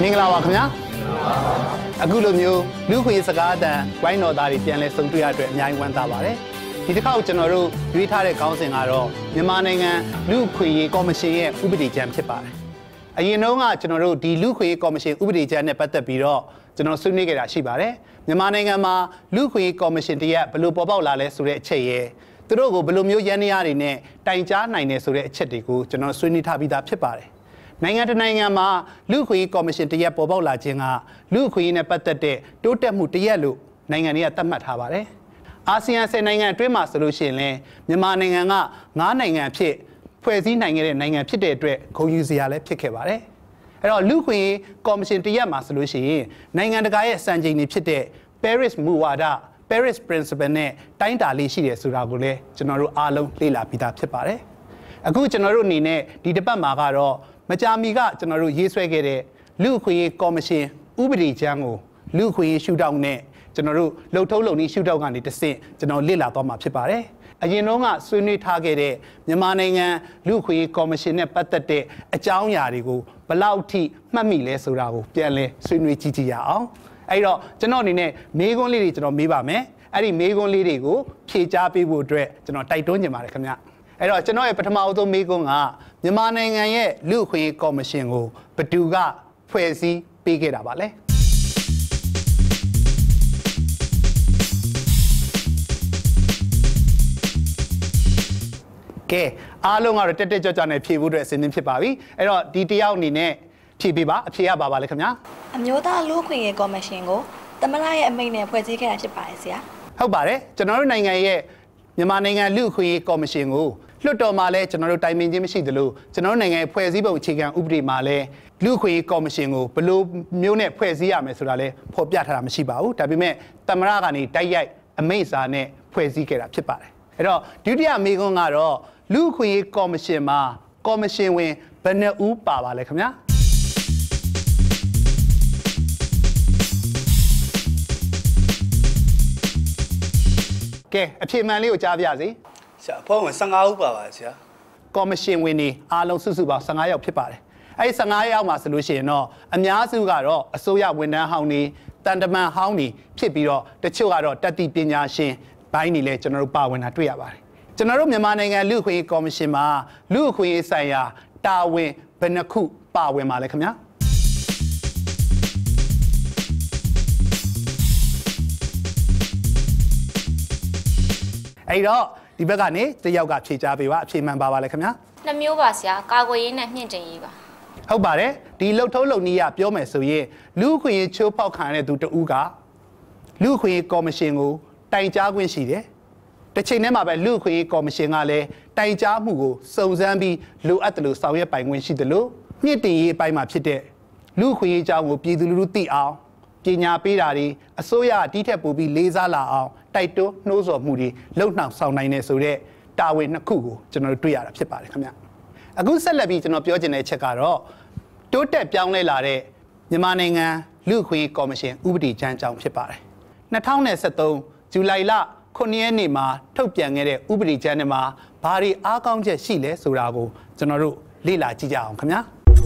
မင်္ဂလာပါခင်ဗျာအခုလိုမျိုးလူခွေစကားအတန်ဝိုင်းတော်သားတွေပြန်လဲဆုံတွေ့ရအတွက်အများကြီးဝမ်းသာပါတယ်ဒီတစ်ခါကျွန်တော်တို့ရွေးထားတဲ့ခေါင်းစဉ်ကတော့မြန်မာနိုင်ငံလူခွေရေးကော်မရှင်ရဲ့ဥပဒေကြမ်းဖြစ်ပါတယ်အရင်တုန်းကကျွန်တော်တို့ဒီလူခွေရေးကော်မရှင်ဥပဒေကြမ်းနဲ့ပတ်သက်ပြီးတော့ကျွန်တော်ဆွေးနွေးခဲ့တာရှိပါတယ်မြန်မာနိုင်ငံမှာလူခွေရေးကော်မရှင်တရက်ဘယ်လိုပေါ်ပေါက်လာလဲဆိုတဲ့အချက်ရဲ့သူတို့ကိုဘယ်လိုမျိုးရန်နေရတွေနဲ့တိုင်ကြားနိုင်တယ်ဆိုတဲ့အချက်တွေကိုကျွန်တော်ဆွေးနွေးထားပြီးသားဖြစ်ပါတယ်နိုင်ငံတနိုင်ငံမှာလူခွေရေးကော်မရှင်တရက်ပေါ်ပေါက်လာခြင်းကလူခွေရေးနဲ့ပတ်သက်တဲ့တိုးတက်မှုတရက်လို့နိုင်ငံတွေကသတ်မှတ်ထားပါတယ်အာဆီယံ10နိုင်ငံအတွင်းမှာဆိုလို့ရှိရင်လည်းမြန်မာနိုင်ငံက9နိုင်ငံဖြစ်ဖွဲ့စည်းနိုင်ခဲ့တဲ့နိုင်ငံဖြစ်တဲ့အတွက်ဂုဏ်ယူစရာလည်းဖြစ်ခဲ့ပါတယ်အဲ့တော့လူခွေရေးကော်မရှင်တရက်မှာဆိုလို့ရှိရင်နိုင်ငံတကာရဲ့စံချိန်တွေဖြစ်တဲ့ Paris မူဝါဒ Paris Principle နဲ့တိုင်းတာလေးရှိတယ်ဆိုတာကိုလည်းကျွန်တော်တို့အားလုံးလေ့လာပြီးသားဖြစ်ပါတယ်အခုကျွန်တော်တို့အနေနဲ့ဒီတစ်ပတ်မှာကတော့မကြာမီကကျွန်တော်တို့ရေးဆွဲခဲ့တဲ့လူခွေရေးကော်မရှင်ဥပဒေကြမ်းကိုလူခွေရေးရှုထောင့်နဲ့ကျွန်တော်တို့လှုပ်ထုံးလုံနည်းရှုထောင့်ကနေတဆင့်ကျွန်တော်လေ့လာသွားမှာဖြစ်ပါတယ်အရင်တုန်းကဆွေးနွေးထားခဲ့တဲ့မြန်မာနိုင်ငံလူခွေရေးကော်မရှင်နဲ့ပတ်သက်တဲ့အကြောင်းအရာတွေကိုဘယ်လောက်ထိမှတ်မိလဲဆိုတာကိုပြန်လည်ဆွေးနွေးကြည့်ကြရအောင်အဲ့တော့ကျွန်တော်အနေနဲ့မေးခွန်းလေးတွေကျွန်တော်မေးပါမယ်အဲ့ဒီမေးခွန်းလေးတွေကိုဖြေကြားပေးဖို့အတွက်ကျွန်တော်တိုက်တွန်းချင်ပါတယ်ခင်ဗျအဲ့တော့ကျွန်တော်ရဲ့ပထမအဆုံးမေးခွန်းကမြန်မာနိုင်ငံရဲ့လူခွေရေးကော်မရှင်ကိုဘယ်သူကဖွဲ့စည်းပေးခဲ့တာပါလဲကဲအားလုံးကတော့တက်ကြွနဲ့ဖြေဖို့အတွက်အဆင်သင့်ဖြစ်ပါပြီအဲ့တော့ဒီတယောက်အနေနဲ့ဖြေပေးပါအဖြေရပါလဲခင်ဗျာအမျိုးသားလူခွင့်ရေးကော်မရှင်ကိုသမ္မတရဲ့အမိန့်နဲ့ဖွဲ့စည်းခဲ့တာဖြစ်ပါတယ်ဆရာဟုတ်ပါတယ်ကျွန်တော်တို့နိုင်ငံရဲ့မြန်မာနိုင်ငံလူခွင့်ရေးကော်မရှင်ကိုလွှတ်တော်မှာလည်းကျွန်တော်တို့တိုင်ပင်ခြင်းမရှိသလိုကျွန်တော်တို့နိုင်ငံရဲ့ဖွဲ့စည်းပုံအခြေခံဥပဒေမှာလည်းလူခွင့်ရေးကော်မရှင်ကိုဘယ်လိုမျိုးနဲ့ဖွဲ့စည်းရမယ်ဆိုတာလည်းဖော်ပြထားတာမရှိပါဘူးဒါပေမဲ့သမ္မတကနေတိုက်ရိုက်အမိန့်စာနဲ့ဖွဲ့စည်းခဲ့တာဖြစ်ပါတယ်အဲ့တော့ဒုတိယမေးခွန်းကတော့လူခွင့်ရေးကော်မရှင်မှာကော်မရှင်ဝင်ဘယ်နှဦးပါလဲခင်ဗျာကဲအဖြေမှန်လေးကိုကြားပြစေဆရာအဖွဲ့ဝင်15ဦးပါပါဆရာကော်မရှင်ဝင်နေအားလုံးစုစုပေါင်း15ယောက်ဖြစ်ပါတယ်အဲ့ဒီ15ယောက်မှာဆိုလို့ရှိရင်တော့အများစုကတော့အစိုးရဝန်ထမ်းဟောင်းတွေတန်တမန်ဟောင်းတွေဖြစ်ပြီးတော့တချို့ကတော့တတိပညာရှင်ဘိုင်းတွေလည်းကျွန်တော်တို့ပါဝင်တာတွေ့ရပါတယ်ကျွန်တော်တို့မြန်မာနိုင်ငံလူ့အခွင့်အရေးကော်မရှင်မှာလူ့အခွင့်အရေးဆိုင်ရာတာဝန်ဘယ်နှခုပါဝင်ပါလဲခင်ဗျာအဲ့တော့ဒီဘက်ကနေတယောက်ကဖြေကြားပေးပါအဖြေမှန်ပါလဲခင်ဗျာနှစ်မျိုးပါဆရာကာကွယ်ရေးနဲ့မြင့်တင်ရေးပါဟုတ်ပါတယ်ဒီလှုပ်ထုံးလုံနည်းရပြောမယ်ဆိုရင်လူ့အခွင့်အရေးချိုးဖောက်ခံရတဲ့သူတဦးကလူ့အခွင့်အရေးကော်မရှင်ကိုတိုင်ကြားခွင့်ရှိတယ်တစ်ချိန်တည်းမှာပဲလူ့အခွင့်အရေးကော်မရှင်ကလည်းတိုင်ကြားမှုကိုစုံစမ်းပြီးလိုအပ်တယ်လို့ဆောင်ရွက်ပိုင်ခွင့်ရှိတယ်လို့မြင့်တင်ရေးအပိုင်းမှာဖြစ်တဲ့လူ့အခွင့်အရေးအကြောင်းကိုပြည်သူလူထုသိအောင်ပညာပေးတာတွေအစိုးရတီးထက်ပိုပြီးလေးစားလာအောင်တိုက်တွန်းနှိုးဆော်မှုတွေလှုပ်နှောင်ဆောင်နိုင်နေဆိုတဲ့တာဝန်နှစ်ခုကိုကျွန်တော်တို့တွေ့ရတာဖြစ်ပါတယ်ခင်ဗျအခုဆက်လက်ပြီးကျွန်တော်ပြောချင်တဲ့အချက်ကတော့တိုးတက်ပြောင်းလဲလာတဲ့မြန်မာနိုင်ငံလူ့အခွင့်အရေးကော်မရှင်ဥပဒေကြမ်းကြောင်းဖြစ်ပါတယ်2023ဇူလိုင်လ9ရက်နေ့မှာထုတ်ပြန်ခဲ့တဲ့ဥပဒေကြမ်းထဲမှာဘာတွေအားကောင်းချက်ရှိလဲဆိုတာကိုကျွန်တော်တို့လေ့လာကြည့်ကြအောင်ခင်ဗျာ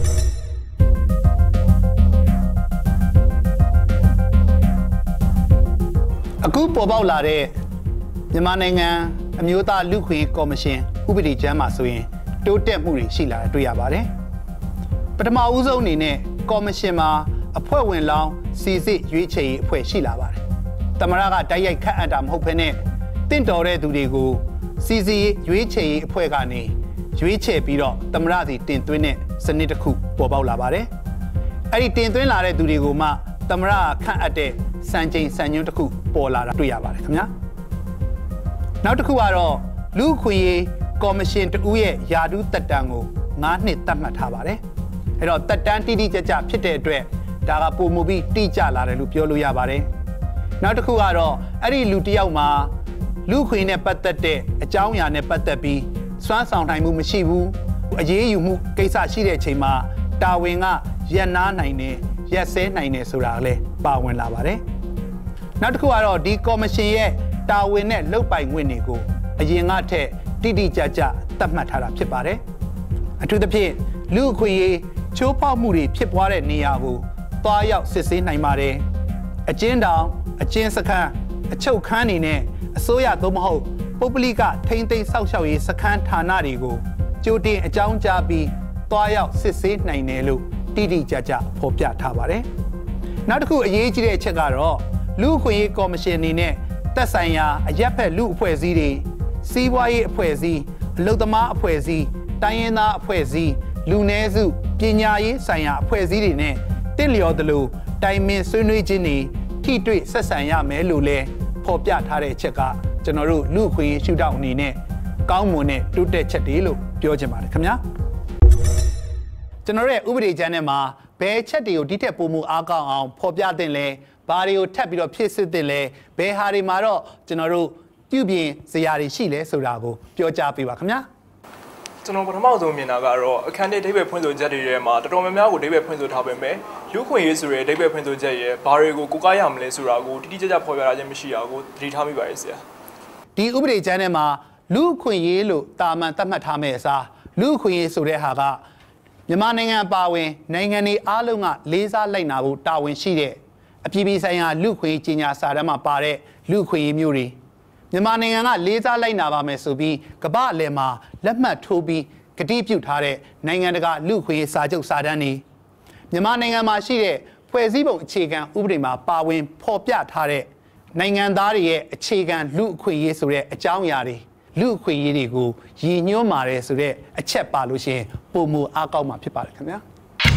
အခုပေါ်ပေါက်လာတဲ့မြန်မာနိုင်ငံအမျိုးသားလူ့ခွင့်ရေးကော်မရှင်ဥပဒေကြမ်းမှာဆိုရင်တိုးတက်မှုတွေရှိလာတာတွေ့ရပါတယ်ပထမဦးဆုံးအနေနဲ့ကော်မရှင်မှာအဖွဲ့ဝင်လောင်းစီစစ်ရွေးချယ်ရေးအဖွဲ့ရှိလာပါတယ်သမ္မတကတိုက်ရိုက်ခန့်အပ်တာမဟုတ်ဘဲနဲ့တင့်တော်တဲ့သူတွေကိုစီစစ်ရွေးချယ်ရေးအဖွဲ့ကနေရွေးချယ်ပြီးတော့သမ္မတစီတင်သွင်းတဲ့စနစ်တစ်ခုပေါ်ပေါက်လာပါတယ်အဲ့ဒီတင်သွင်းလာတဲ့သူတွေကိုမှသမ္မတခန့်အပ်တဲ့စံချိန်စံညွှန်းတစ်ခုပေါ်လာတာတွေ့ရပါတယ်ခင်ဗျာနောက်တစ်ခုကတော့လူ့အခွင့်အရေးကော်မရှင်တဦးရဲ့ယာဒူးတက်တန်းကို9နှစ်သတ်မှတ်ထားပါတယ်အဲ့တော့တက်တန်းတိတိကျကျဖြစ်တဲ့အတွက်ဒါကပုံမူပြီးတိကျလာတယ်လို့ပြောလို့ရပါတယ်နောက်တစ်ခုကတော့အဲ့ဒီလူတစ်ယောက်မှာလူခွေနဲ့ပတ်သက်တဲ့အကြောင်းအရာနဲ့ပတ်သက်ပြီးစွမ်းဆောင်နိုင်မှုမရှိဘူးအရေးယူမှုကိစ္စရှိတဲ့အချိန်မှာတာဝန်ကရပ်နားနိုင်တယ်ရက်စဲနိုင်တယ်ဆိုတာလည်းပါဝင်လာပါတယ်နောက်တစ်ခုကတော့ဒီကော်မရှင်ရဲ့တာဝန်နဲ့လုပ်ပိုင်ခွင့်တွေကိုအရင်ကထက်တိတိကျကျသတ်မှတ်ထားတာဖြစ်ပါတယ်အထူးသဖြင့်လူအခွင့်အရေးချိုးဖောက်မှုတွေဖြစ်ပွားတဲ့နေရာကိုသွားရောက်စစ်ဆေးနိုင်ပါတယ်အကျဉ်းတောင်အကျဉ်းစခန်းအချုပ်ခန်းနေနဲ့အစိုးရသို့မဟုတ်ပုဂ္ဂလိကထိန်းသိမ်းစောင့်ရှောက်ရေးစခန်းဌာနတွေကိုကြိုတင်အကြောင်းကြားပြီးသွားရောက်စစ်ဆေးနိုင်တယ်လို့တိတိကျကျဖော်ပြထားပါတယ်နောက်တစ်ခုအရေးကြီးတဲ့အချက်ကတော့လူ့အခွင့်အရေးကော်မရှင်အနေနဲ့သက်ဆိုင်ရာအရက်ဖက်လူအဖွဲ့အစည်းတွေစီးပွားရေးအဖွဲ့အစည်းအလုပ်သမားအဖွဲ့အစည်းတိုင်းရင်းသားအဖွဲ့အစည်းလူနည်းစုပညာရေးဆိုင်ရာအဖွဲ့အစည်းတွေနဲ့တင့်လျော်သလိုတိုင်ပင်ဆွေးနွေးခြင်းတွေထိတွေ့ဆက်ဆံရမယ်လို့လည်းဖော်ပြထားတဲ့အချက်ကကျွန်တော်တို့လူ့အခွင့်အရေးရှုထောင့်အနေနဲ့ကောင်းမွန်တဲ့တိုးတက်ချက်တွေလို့ပြောချင်ပါတယ်ခင်ဗျာကျွန်တော်ရဲ့ဥပဒေကြမ်းထဲမှာဘယ်ချက်တွေကိုဒီထက်ပိုမိုအားကောင်းအောင်ဖော်ပြသင့်လဲဘာတွေကိုထပ်ပြီးတော့ဖြည့်ဆည်းသင့်လဲဘယ်ဟာတွေမှာတော့ကျွန်တော်တို့ပြုပြင်စရာတွေရှိလဲဆိုတာကိုပြောကြားပေးပါခင်ဗျာကျွန်တော်ပထမဆုံးမြင်တာကတော့အခန်းထဲဒိဗယ်ဖွင့်ဆိုချက်တွေထဲမှာတော်တော်များများကိုဒိဗယ်ဖွင့်ဆိုထားပေမဲ့လူခွင့်ရေးဆိုရဲဒိဗယ်ဖွင့်ဆိုချက်ရဲ့ဘာတွေကိုကိုကားရမလဲဆိုတာကိုတိတိကျကျဖော်ပြထားခြင်းမရှိအောင်ကိုသတိထားမိပါရဲ့ဆရာဒီဥပဒေကြမ်းထဲမှာလူခွင့်ရေးလို့တာမန်သတ်မှတ်ထားမယ့်အစားလူခွင့်ရေးဆိုတဲ့ဟာကမြန်မာနိုင်ငံပါဝင်နိုင်ငံတွေအားလုံးကလေးစားလိုက်နာဖို့တာဝန်ရှိတဲ့အပြည်ပြည်ဆိုင်ရာလူခွင့်ရေးကြီးညာစာတမ်းမှာပါတဲ့လူခွင့်ရေးမျိုးတွေမြန်မာနိုင်ငံကလေးစားလိုက်နာပါမယ်ဆိုပြီးကမ္ဘာအလယ်မှာလက်မှတ်ထိုးပြီးကတိပြုထားတဲ့နိုင်ငံတကာလူခွင့်ရေးစာချုပ်စာတမ်းတွေမြန်မာနိုင်ငံမှာရှိတဲ့ဖွဲ့စည်းပုံအခြေခံဥပဒေမှာပါဝင်ဖော်ပြထားတဲ့နိုင်ငံသားတွေရဲ့အခြေခံလူအခွင့်အရေးဆိုတဲ့အကြောင်းအရာတွေလူအခွင့်အရေးတွေကိုရည်ညွှန်းပါတယ်ဆိုတဲ့အချက်ပါလို့ရှိရင်ပုံမူအားကောင်းမှာဖြစ်ပါတယ်ခင်ဗျာ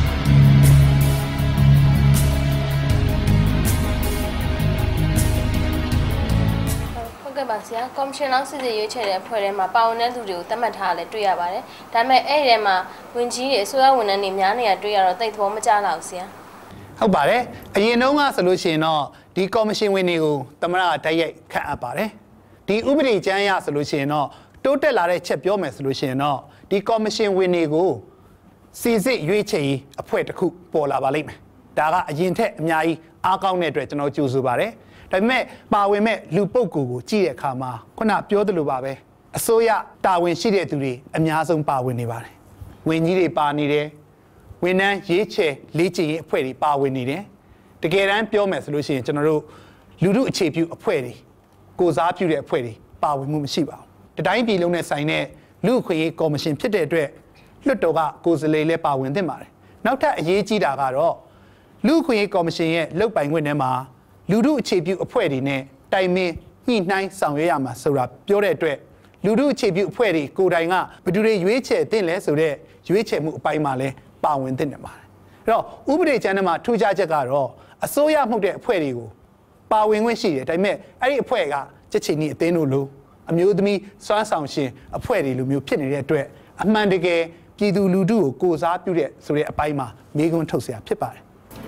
ဟုတ်ကဲ့ပါဆရာကော်မရှင်လောက်စစ်စစ်ရွေးချယ်တဲ့အဖွဲ့ထဲမှာပါဝင်တဲ့သူတွေကိုသတ်မှတ်ထားတယ်တွေ့ရပါတယ်ဒါပေမဲ့အဲ့ဒီထဲမှာဝန်ကြီးတွေအစိုးရဝန်ထမ်းတွေများနေရတွေ့ရတော့တိတ်သဘောမကျလောက်ဆရာဟုတ်ပါတယ်အရင်တုန်းကဆိုလို့ရှိရင်တော့ဒီကော်မရှင်ဝင်တွေကိုသမ္မတကတိုက်ရိုက်ခန့်အပ်ပါတယ်ဒီဥပဒေကြမ်းရဆိုလို့ရှိရင်တော့တိုးတက်လာတဲ့ချက်ပြောမယ်ဆိုလို့ရှိရင်တော့ဒီကော်မရှင်ဝင်တွေကိုစီစစ်ရွေးချယ်ရေးအဖွဲ့တစ်ခုပေါ်လာပါလိမ့်မယ်ဒါကအရင်ထက်အများကြီးအားကောင်းတဲ့အတွက်ကျွန်တော်ကြိုဆိုပါတယ်ဒါပေမဲ့ပါဝင်မဲ့လူပုဂ္ဂိုလ်ကိုကြည့်တဲ့အခါမှာခုနပြောသလိုပါပဲအစိုးရတာဝန်ရှိတဲ့သူတွေအများဆုံးပါဝင်နေပါတယ်ဝန်ကြီးတွေပါနေတယ်ဝန်ထမ်းရွေးချယ်လေ့ကျင့်ရေးအဖွဲ့တွေပါဝင်နေတယ်တကယ်တမ်းပြောမယ်ဆိုလို့ရှိရင်ကျွန်တော်တို့လူထုအခြေပြုအဖွဲ့တွေကိုစားပြုတဲ့အဖွဲ့တွေပါဝင်မှုမရှိပါဘူးတတိုင်းပြည်လုံးနဲ့ဆိုင်တဲ့လူ့အခွင့်အရေးကော်မရှင်ဖြစ်တဲ့အတွက်လွှတ်တော်ကကိုယ်စားလှယ်လည်းပါဝင်သင့်ပါတယ်နောက်ထပ်အရေးကြီးတာကတော့လူ့အခွင့်အရေးကော်မရှင်ရဲ့လုပ်ပိုင်ခွင့်ထဲမှာလူထုအခြေပြုအဖွဲ့တွေနဲ့တိုင်ပင်ညှိနှိုင်းဆောင်ရွက်ရမှာဆိုတာပြောတဲ့အတွက်လူထုအခြေပြုအဖွဲ့တွေကိုယ်တိုင်ကဘယ်သူတွေရွေးချယ်သင့်လဲဆိုတဲ့ရွေးချယ်မှုအပိုင်းမှာလည်းပါဝင်သင့်တယ်ပါတယ်အဲ့တော့ဥပဒေကြမ်းထဲမှာထူးခြားချက်ကတော့အစိုးရမှုတဲ့အဖွဲ့တွေကိုပါဝင်ခွင့်ရှိတယ်ဒါပေမဲ့အဲ့ဒီအဖွဲ့ကချက်ချင်းကြီးအသင်းတို့လိုအမျိုးသမီးစွမ်းဆောင်ရှင်အဖွဲ့တွေလိုမျိုးဖြစ်နေတဲ့အတွက်အမှန်တကယ်ပြည်သူလူထုကိုကိုစားပြုတဲ့ဆိုတဲ့အပိုင်းမှာမေးခွန်းထုတ်เสียဖြစ်ပါတယ်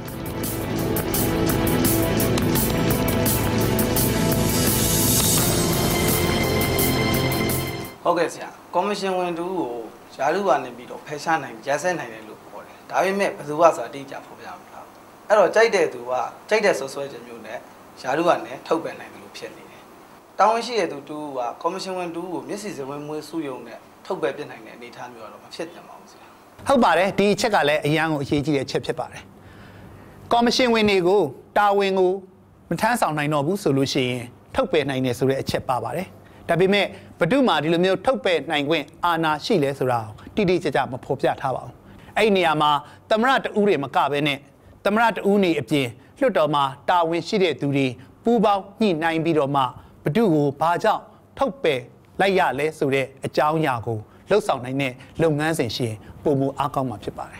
ဟုတ်ကဲ့ဆရာကော်မရှင်ဝင်တူကိုယာရုကနေပြီးတော့ဖယ်ရှားနိုင်ရက်စက်နိုင်တယ်လို့ပြောတယ်ဒါပေမဲ့ဘယ်သူကဆိုတာတိကျဖော်ပြမှာလားအဲ့တော့ကြိုက်တဲ့သူကကြိုက်တဲ့ဆွဆွဲခြင်းမျိုးနဲ့ယာရုကနေထုတ်ပယ်နိုင်တယ်လို့ဖြစ်နေတယ်တောင်းဝန်ရှိတဲ့သူတူကကော်မရှင်ဝင်တူကိုမျက်စိစဝင်မွေးစုယုံနဲ့ထုတ်ပယ်ပြနိုင်တဲ့အနေအထားမျိုးတော့မဖြစ်သင့်ပါဘူးဆရာဟုတ်ပါတယ်ဒီအချက်ကလည်းအရန်ကိုအရေးကြီးတဲ့အချက်ဖြစ်ပါတယ်ကော်မရှင်ဝင်တွေကိုတာဝန်ကိုမထမ်းဆောင်နိုင်တော့ဘူးဆိုလို့ရှိရင်ထုတ်ပယ်နိုင်တယ်ဆိုတဲ့အချက်ပါပါတယ်ဒါပေမဲ့ဘဒုမှာဒီလိုမျိုးထုတ်ပယ်နိုင်ခွင့်အာဏာရှိလဲဆိုတာတိတိကျကျမဖော်ပြထားပါဘူးအဲ့ဒီနေရာမှာသမ္မတတဦးတွေမကဘဲနဲ့သမ္မတတဦးနေအပြင်လွှတ်တော်မှာတာဝန်ရှိတဲ့သူတွေပူးပေါင်းညှိနှိုင်းပြီးတော့မှဘဒုကိုဘာကြောင့်ထုတ်ပယ်လိုက်ရလဲဆိုတဲ့အကြောင်းအရာကိုလှုပ်ဆောင်နိုင်တဲ့လုပ်ငန်းစဉ်ရှိရင်ပုံမူအားကောင်းမှာဖြစ်ပါတယ်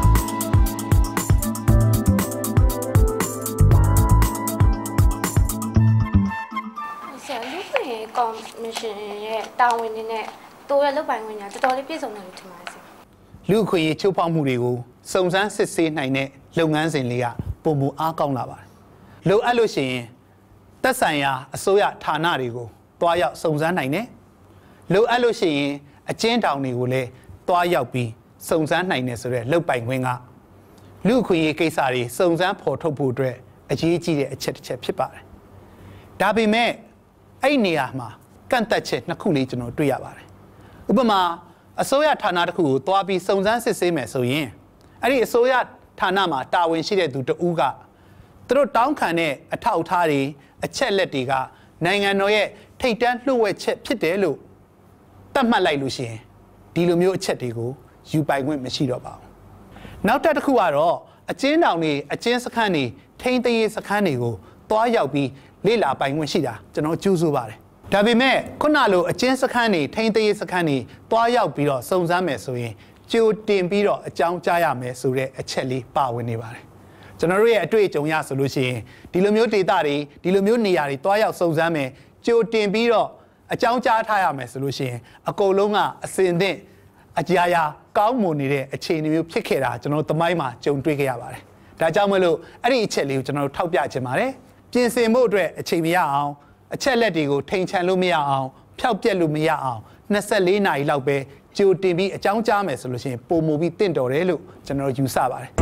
ကော်မရှင်ရဲ့တာဝန်တွေနဲ့တိုးရလုပ်ပိုင်ခွင့်ညာတော်တော်လေးပြည့်စုံတယ်လို့ထင်ပါတယ်ဆရာလူ့အခွင့်အရေးချိုးဖောက်မှုတွေကိုစုံစမ်းစစ်ဆေးနိုင်တဲ့လုပ်ငန်းစဉ်လေးကပုံမူအားကောင်းလာပါတယ်လိုအပ်လို့ရှိရင်သက်ဆိုင်ရာအစိုးရဌာနတွေကိုတွားရောက်စုံစမ်းနိုင်တယ်လိုအပ်လို့ရှိရင်အကျဉ်းထောင်တွေကိုလည်းတွားရောက်ပြီးစုံစမ်းနိုင်တယ်ဆိုတဲ့လုပ်ပိုင်ခွင့်ကလူ့အခွင့်အရေးကိစ္စတွေစုံစမ်းဖော်ထုတ်ဖို့အတွက်အရေးကြီးတဲ့အချက်တစ်ချက်ဖြစ်ပါတယ်ဒါပေမဲ့အဲ့နေရာမှာကန့်သက်ချက်နှစ်ခုလေးကျွန်တော်တွေ့ရပါတယ်ဥပမာအစိုးရဌာနတစ်ခုကိုတွားပြီးစုံစမ်းစစ်ဆေးမယ်ဆိုရင်အဲ့ဒီအစိုးရဌာနမှာတာဝန်ရှိတဲ့သူတဦးကသူတို့တောင်းခံတဲ့အထောက်အထားတွေအချက်လက်တွေကနိုင်ငံတော်ရဲ့ထိပ်တန်းလှုပ်ဝက်ချက်ဖြစ်တယ်လို့သတ်မှတ်လိုက်လို့ရှိရင်ဒီလိုမျိုးအချက်တွေကိုယူပိုင်ခွင့်မရှိတော့ပါဘူးနောက်တစ်ခုကတော့အကျဉ်းတောင်တွေအကျဉ်းစခန်းတွေထိန်းသိမ်းရေးစခန်းတွေကိုတွားရောက်ပြီးလေ့လာပိုင်ခွင့်ရှိတာကျွန်တော်ကြိုးဆိုပါတယ်ဒါပေမဲ့ခုနလိုအကျဉ်းစခန်းတွေထိန်းသိမ်းရေးစခန်းတွေတွားရောက်ပြီးတော့စုံစမ်းမယ်ဆိုရင်ကြိုတင်ပြီးတော့အကြောင်းကြားရမယ်ဆိုတဲ့အချက်လေးပါဝင်နေပါတယ်ကျွန်တော်တို့ရဲ့အတွေ့အကြုံရဆိုလို့ရှိရင်ဒီလိုမျိုးဒေတာတွေဒီလိုမျိုးနေရာတွေတွားရောက်စုံစမ်းမယ်ကြိုတင်ပြီးတော့အကြောင်းကြားထားရမယ်ဆိုလို့ရှိရင်အကုန်လုံးကအစင်သင့်အကြာရာကောင်းမွန်နေတဲ့အခြေအနေမျိုးဖြစ်ခဲ့တာကျွန်တော်တို့သမိုင်းမှာကြုံတွေ့ခဲ့ရပါတယ်ဒါကြောင့်မလို့အဲ့ဒီအချက်လေးကိုကျွန်တော်တို့ထောက်ပြချင်ပါတယ်ပြင်ဆင်ဖို့အတွက်အချိန်မရအောင်အချက်လက်တွေကိုထိန်ချန်လို့မရအောင်ဖျောက်ပြက်လို့မရအောင်24နာရီလောက်ပဲကြိုတင်ပြီးအကြောင်းကြားမယ်ဆိုလို့ရှိရင်ပုံမူပြီးတင့်တော်တယ်လို့ကျွန်တော်ယူဆပါတယ်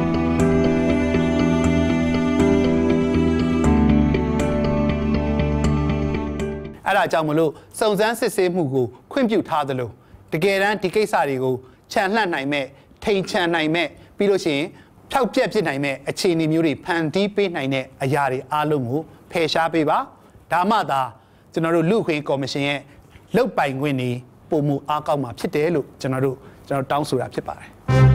အဲ့ဒါကြောင့်မလို့စုံစမ်းစစ်ဆေးမှုကိုခွင့်ပြုထားသလိုတကယ်တမ်းဒီကိစ္စတွေကိုခြံလှန့်နိုင်မဲ့ထိန်ချန်နိုင်မဲ့ပြီးလို့ရှိရင်ဖျောက်ပြက်ဖြစ်နိုင်မဲ့အခြေအနေမျိုးတွေဖန်တီးပေးနိုင်တဲ့အရာတွေအားလုံးကိုဖယ်ရှားပေးပါဒါမှသာကျွန်တော်တို့လူ့ခွင့်ကော်မရှင်ရဲ့လုပ်ပိုင်ခွင့်တွေပုံမှုအားကောင်းမှာဖြစ်တယ်လို့ကျွန်တော်တောင်းဆိုတာဖြစ်ပါတယ်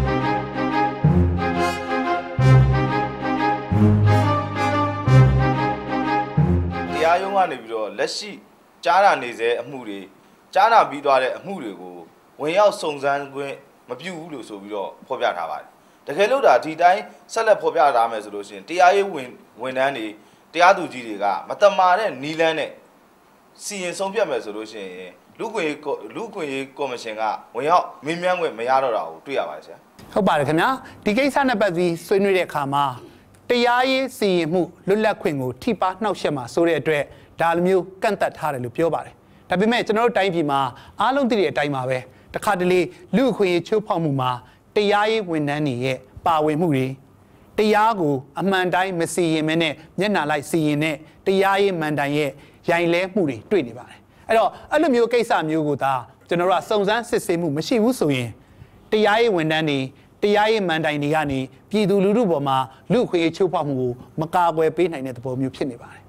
တရားရုံးကနေပြီးတော့လက်ရှိကြားနာနေစေအမှုတွေကြားနာပြီးသွားတဲ့အမှုတွေကိုဝင်ရောက်စုံစမ်းခွင့်မပြုဘူးလို့ဆိုပြီးတော့ဖော်ပြထားပါတယ်တကယ်လို့ဒါဒီတိုင်းဆက်လက်ဖော်ပြထားမယ်ဆိုလို့ရှိရင်တရားရေးဝန်ထမ်းတွေတရားသူကြီးတွေကမတမာတဲ့နီလန်းနဲ့စီရင်ဆုံးဖြတ်မယ်ဆိုလို့ရှိရင်လူ့ခွင့်ရေးကော်မရှင်ကဝင်ရောက်မင်းမြန်းခွင့်မရတော့တာကိုတွေ့ရပါတယ်ဆရာဟုတ်ပါတယ်ခင်ဗျာဒီကိစ္စနဲ့ပတ်သက်ပြီးဆွေးနွေးတဲ့အခါမှာတရားရေးစီရင်မှုလွတ်လပ်ခွင့်ကိုထိပါနှောက်ယှက်မှာဆိုတဲ့အတွက်ဒါလိုမျိုးကန့်သက်ထားတယ်လို့ပြောပါတယ်ဒါပေမဲ့ကျွန်တော်တို့တိုင်းပြည်မှာအားလုံးသိတဲ့အတိုင်းပါပဲတခါတလေလူ့အခွင့်အရေးချိုးဖောက်မှုမှာတရားရေးဝန်ထမ်းတွေရဲ့ပါဝင်မှုတွေတရားကိုအမှန်တိုင်းမစီရင်မဲနဲ့မျက်နှာလိုက်စီရင်တဲ့တရားရေးမန်တိုင်ရဲ့ရိုင်လဲမှုတွေတွေ့နေပါတယ်အဲ့တော့အဲ့လိုမျိုးကိစ္စမျိုးကိုဒါကျွန်တော်တို့ကစုံစမ်းစစ်ဆေးမှုမရှိဘူးဆိုရင်တရားရေးဝန်ထမ်းတွေတရားရေးမန်တိုင်တွေကနေပြည်သူလူထုပေါ်မှာလူ့အခွင့်အရေးချိုးဖောက်မှုကိုမကာကွယ်ပေးနိုင်တဲ့သဘောမျိုးဖြစ်နေပါတယ်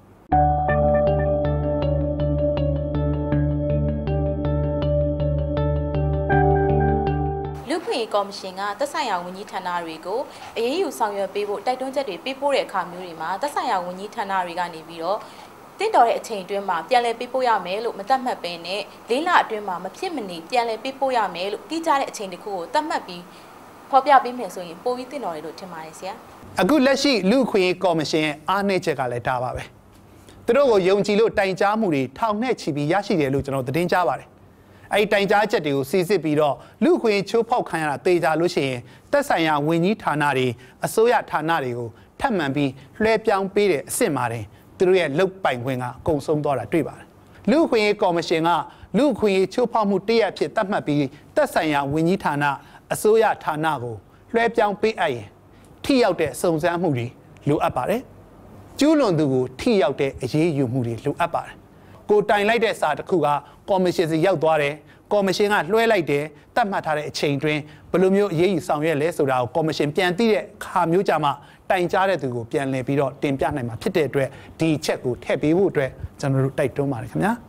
လူ့ခွင့်ရေးကော်မရှင်ကသက်ဆိုင်ရာဝန်ကြီးဌာနတွေကိုအရေးယူဆောင်ရွက်ပေးဖို့တိုက်တွန်းချက်တွေပေးပို့တဲ့အခါမျိုးတွေမှာသက်ဆိုင်ရာဝန်ကြီးဌာနတွေကနေပြီးတော့တင့်တော်တဲ့အချိန်အတွင်းမှာပြန်လည်ပေးပို့ရမယ်လို့မသတ်မှတ်ဘဲနဲ့၄လအတွင်းမှာမဖြစ်မနေပြန်လည်ပေးပို့ရမယ်လို့တိကျတဲ့အချိန်တစ်ခုကိုသတ်မှတ်ပြီးဖော်ပြပေးမယ်ဆိုရင်ပိုပြီးတင့်တော်တယ်လို့ထင်ပါတယ်ဆရာအခုလက်ရှိလူ့ခွင့်ရေးကော်မရှင်ရဲ့အားနည်းချက်ကလည်းဒါပါပဲသူတို့ကိုယုံကြည်လို့တိုင်ကြားမှုတွေထောင်နဲ့ချီပြီးရရှိတယ်လို့ကျွန်တော်သတင်းကြားပါတယ်အဲ့ဒီတိုင်ကြားချက်တွေကိုစီစစ်ပြီးတော့လူ့ခွင့်ရေးချိုးဖောက်ခံရတာသေချာလို့ရှိရင်သက်ဆိုင်ရာဝန်ကြီးဌာနတွေအစိုးရဌာနတွေကိုထပ်မံပြီးလွှဲပြောင်းပေးတဲ့အဆင့်မှာတင်သူတို့ရဲ့လုတ်ပိုင်ခွင့်ကအကုန်ဆုံးသွားတာတွေ့ပါတယ်လူ့ခွင့်ရေးကော်မရှင်ကလူ့ခွင့်ရေးချိုးဖောက်မှုတရက်ဖြစ်သတ်မှတ်ပြီးသက်ဆိုင်ရာဝန်ကြီးဌာနအစိုးရဌာနကိုလွှဲပြောင်းပေးအပ်ရင်ထိရောက်တဲ့စုံစမ်းမှုတွေလိုအပ်ပါတယ်ကျူးလွန်သူကိုထိရောက်တဲ့အရေးယူမှုတွေလိုအပ်ပါတယ်ကိုတိုင်လိုက်တဲ့စာတစ်ခုကကော်မရှင်စီရောက်သွားတယ်ကော်မရှင်ကလွှဲလိုက်တယ်တတ်မှတ်ထားတဲ့အချိန်တွင်ဘယ်လိုမျိုးအရေးယူဆောင်ရွက်လဲဆိုတာကိုကော်မရှင်ပြန်သိတဲ့ခါမျိုးကြမှာတိုင်ကြားတဲ့သူကိုပြန်လည်ပြီးတော့တင်ပြနိုင်မှာဖြစ်တဲ့အတွက်ဒီချက်ကိုထည့်ပေးဖို့အတွက်ကျွန်တော်တို့တိုက်တွန်းပါတယ်ခင်ဗျာ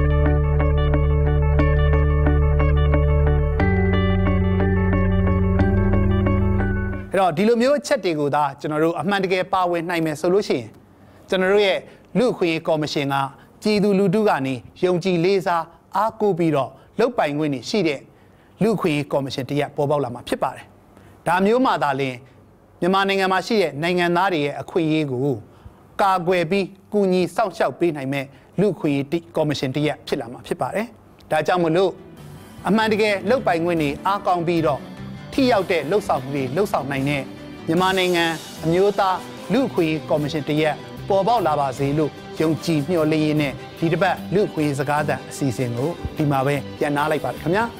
အဲ့တော့ဒီလိုမျိုးအချက်တွေကိုသာကျွန်တော်တို့အမှန်တကယ်ပါဝင်နိုင်မယ်ဆိုလို့ရှိရင်ကျွန်တော်တို့ရဲ့လူ့အခွင့်အရေးကော်မရှင်ကပြည်သူလူထုကနေယုံကြည်လေးစားအားကိုးပြီးတော့လုပ်ပိုင်ခွင့်ရှိတဲ့လူ့အခွင့်အရေးကော်မရှင်တရက်ပေါ်ပေါက်လာမှာဖြစ်ပါတယ်ဒါမျိုးမှသာလျှင်မြန်မာနိုင်ငံမှာရှိတဲ့နိုင်ငံသားတွေရဲ့အခွင့်အရေးကိုကာကွယ်ပြီးကူညီစောင့်ရှောက်ပေးနိုင်မဲ့လူ့အခွင့်အရေးကော်မရှင်တရက်ဖြစ်လာမှာဖြစ်ပါတယ်ဒါကြောင့်မလို့အမှန်တကယ်လုပ်ပိုင်ခွင့်တွေအားကောင်းပြီးတော့ထိရောက်တဲ့လှုပ်ဆောင်မှုတွေလှုပ်ဆောင်နိုင်တဲ့မြန်မာနိုင်ငံအမျိုးသားလူ့အခွင့်အရေးကော်မရှင်တရက်ပေါ်ပေါက်လာပါစေလို့ယုံကြည်မျှော်လင့်ရင်းနဲ့ဒီတစ်ပတ်လူ့အခွင့်အရေးစကားသံအစီအစဉ်ကိုဒီမှာပဲပြန်နားလိုက်ပါခင်ဗျာ